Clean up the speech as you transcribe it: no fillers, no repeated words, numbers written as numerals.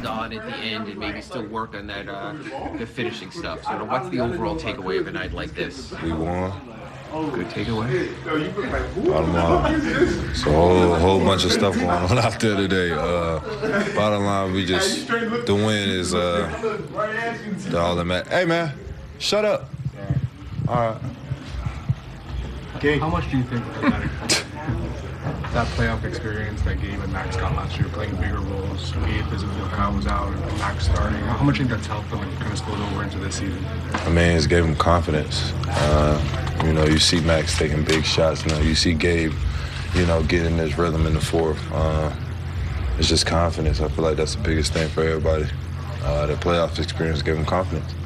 on at the end and maybe still work on that the finishing stuff. So what's the overall takeaway of a night like this? We won. Good takeaway. Bottom line. So a whole bunch of stuff going on out there today. Bottom line, the win is the all that matters. Hey, man, shut up. All right. Okay. How much do you think that playoff experience that Gabe and Max got last year, playing bigger roles, Gabe physically when Kyle was out and Max starting, how much do you think that's helped them and kind of spilled over into this season? I mean, it's gave him confidence. You see Max taking big shots now. You see Gabe, getting his rhythm in the fourth. It's just confidence. I feel like that's the biggest thing for everybody. The playoff experience gave him confidence.